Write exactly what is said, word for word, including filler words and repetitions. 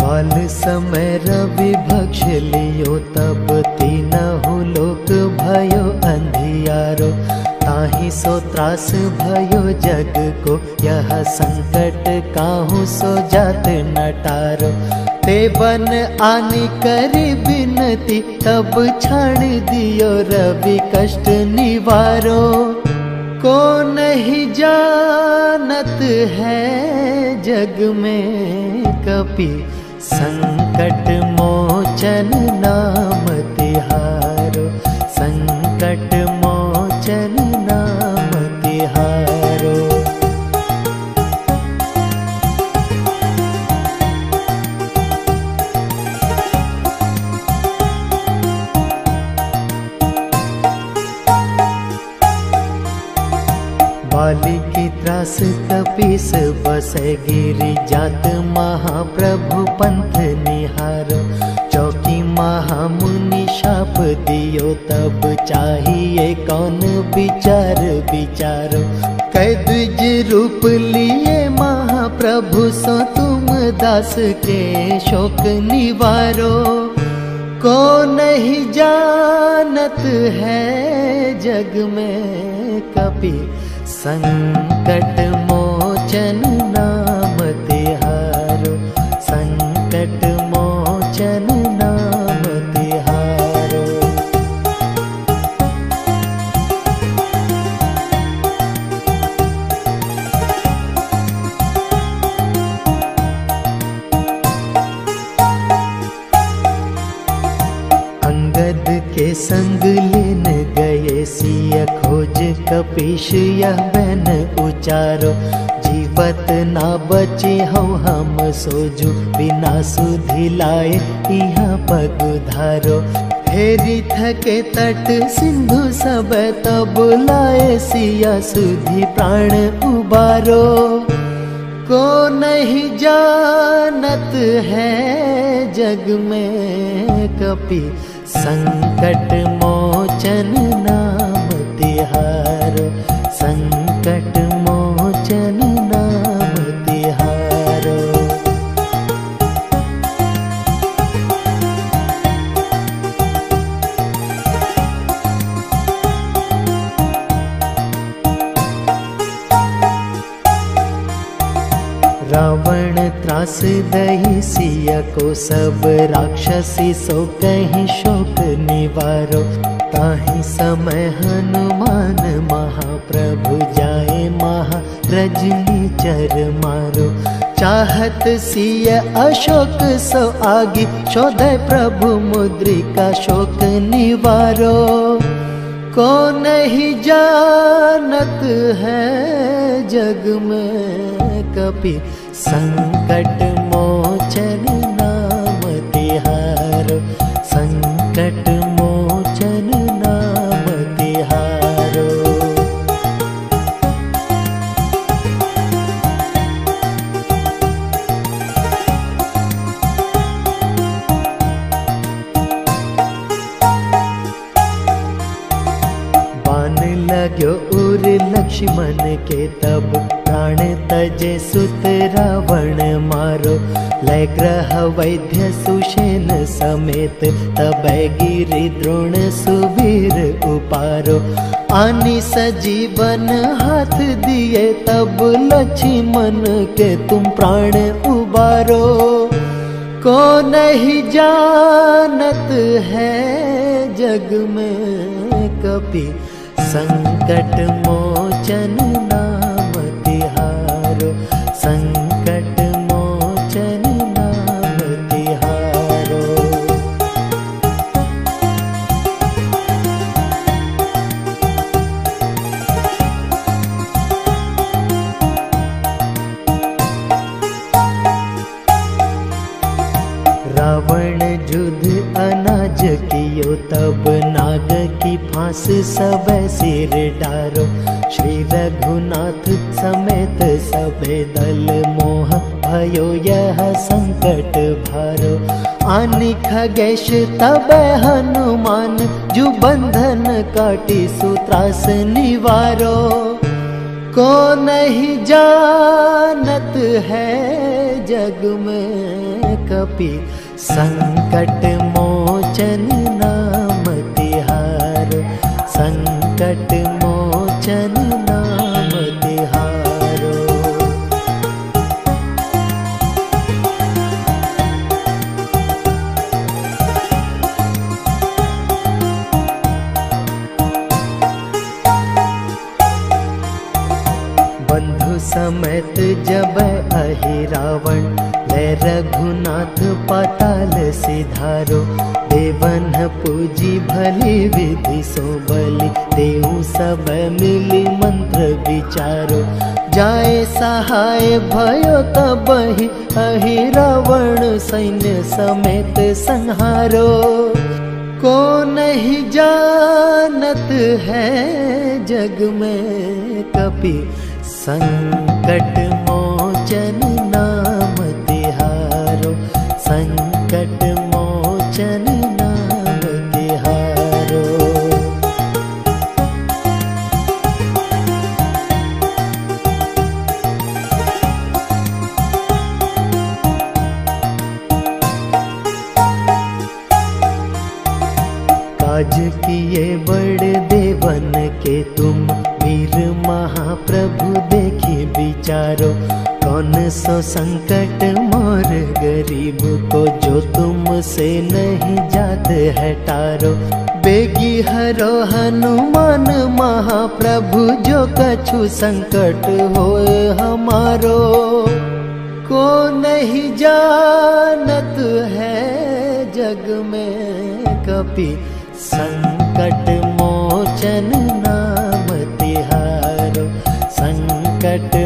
बाल समय रवि भक्ष लियो तब तीनहु लोक भयो अंधियारो। ताहि सो त्रास भयो जग को यह संकट काहू सो जात नटारो। ते बन आनी करी बिनती तब छाड़ दियो रवि कष्ट निवारो। को नहीं जानत है जग में कपि संकट मोचन नाम तिहारो। संकट मोचन नाम तिहारो। बाली की त्रास कपीस बसे गिरि जात महाप्रभु पंथ निहारो। चौकी महामुनि शाप दियो तब चाहिए कौन विचार विचारो। कै द्विज रूप लिए महाप्रभु सो तुम दास के शोक निवारो। को नहीं जानत है जग में कपि संकट मोचन नाम तिहारो। संकट मोचन नाम तिहारो। अंगद के संग लेन गए सिय खोज कपीश यह बन उचारो। जीवत ना बचे हो हम सोजू बिना सुधि लाए यहाँ पग धारो। हेरी थके तट सिंधु सब तब लाए सिया सुधि प्राण उबारो। को नहीं जानत है जग में कपि संकट मोचन नाम तिहारो। संकट मोचन नाम तिहारो। रावण त्रास दही सिया को सब राक्षसी सो कहीं शोक निवारो। ताहि समय हनुमान महाप्रभु जाए महा रजनी चर मारो। चाहत सिय अशोक सो आगी शोधय प्रभु मुद्रिका शोक निवारो। को नहीं जानत है जग में कपि संकट मोचन नाम तिहारो। संकट मोचन नाम तिहारो। बान लाग्यो उर लक्ष्मण के तब प्राण तजे सुत रावण मारो। लय ग्रह वैद्य सुषेण समेत तब गिरि द्रोण सुवीर उपारो। आनी सजीवन हाथ दिए तब लक्ष्मण के तुम प्राण उबारो। को नहीं जानत है जग में कपि संकट मोचन नाम तिहारो। संकट मोचन नाम तिहारो। रावण युद्ध अनाज कियो तब नाग की फांस सब सिर डारो। श्री रघुनाथ समेत सबे दल मोह भयो यह संकट भारो। आनि खगेश तब हनुमान जो बंधन काटी सुत्रास निवारो। को नहीं जानत है जग में कपि, संकट मोचन नाम तिहारो, संकट मोचन नाम तिहारो। बंधु समेत जब अहि रावण, ले रघुनाथ पाताल सिधारो। देवन पूजी भली विधि सो बलि, देहु सब मिली मंत्र विचारो। जाए सहाय भयो तबहि, अहि रावण सैन्य समेत संहारो। को नहीं जानत है जग में कपि, संकट मोचन नाम तिहारो, संकट मोचन नाम तिहारो। काज किए बड़े देवन के तुम, वीर महाप्रभु देखी विचारो। कौन सो संकट मोर गरीब को, जो तुमसे नहीं जात है टारो। बेगी हरो हनुमान महाप्रभु, जो कछु संकट होए हमारो। को नहीं जानत है जग में कपि, संकट मोचन नाम तिहारो, संकट